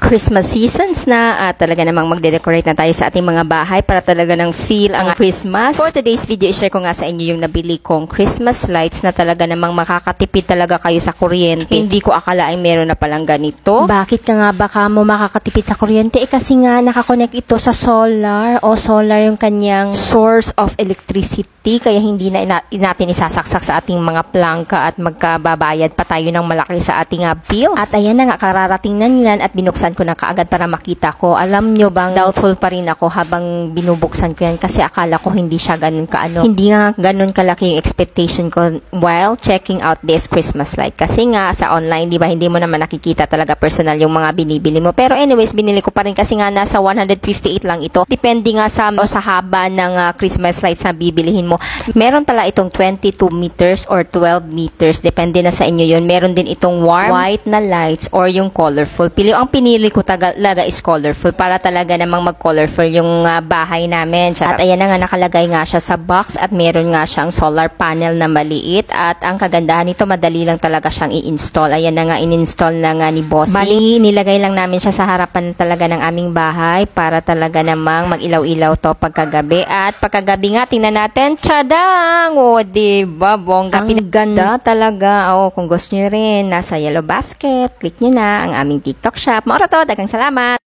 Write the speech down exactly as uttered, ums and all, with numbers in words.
Christmas seasons na at talaga namang magde-decorate na tayo sa ating mga bahay para talaga nang feel ang Christmas. For today's video, i-share ko nga sa inyo yung nabili kong Christmas lights na talaga namang makakatipid talaga kayo sa kuryente. Hindi ko akalaing meron na palang ganito. Bakit ka nga baka mo makakatipid sa kuryente? Eh kasi nga nakakonect ito sa solar o solar yung kanyang source of electricity kaya hindi na ina natin isasaksak sa ating mga plangka at magkababayad pa tayo ng malaki sa ating uh, bills. At ayan na nga, kararating na niyan at binuksan ko na kaagad para makita ko. Alam nyo bang doubtful pa rin ako habang binubuksan ko yan kasi akala ko hindi siya ganun kaano. Hindi nga ganun kalaki yung expectation ko while checking out this Christmas light. Kasi nga sa online, di ba, hindi mo naman nakikita talaga personal yung mga binibili mo. Pero anyways, binili ko pa rin kasi nga nasa one hundred fifty-eight lang ito. Depende nga sa, o sa haba ng uh, Christmas lights na bibilihin mo. Meron pala itong twenty-two meters or twelve meters. Depende na sa inyo yun. Meron din itong warm white na lights or yung colorful. Pili ang pinili ko talaga is colorful para talaga namang mag-colorful yung uh, bahay namin. At ayan na nga, nakalagay nga siya sa box at meron nga siyang solar panel na maliit. At ang kagandahan nito, madali lang talaga siyang i-install. Ayan na nga, in-install na nga ni Bossy. Bali, nilagay lang namin siya sa harapan talaga ng aming bahay para talaga namang mag-ilaw-ilaw to pagkagabi. At pagkagabi nga, tingnan natin, tsadang! O, diba, bongga. Ang ganda talaga. O, kung gusto nyo rin, nasa yellow basket, click nyo na ang aming TikTok shop. Maura to, dagang salamat!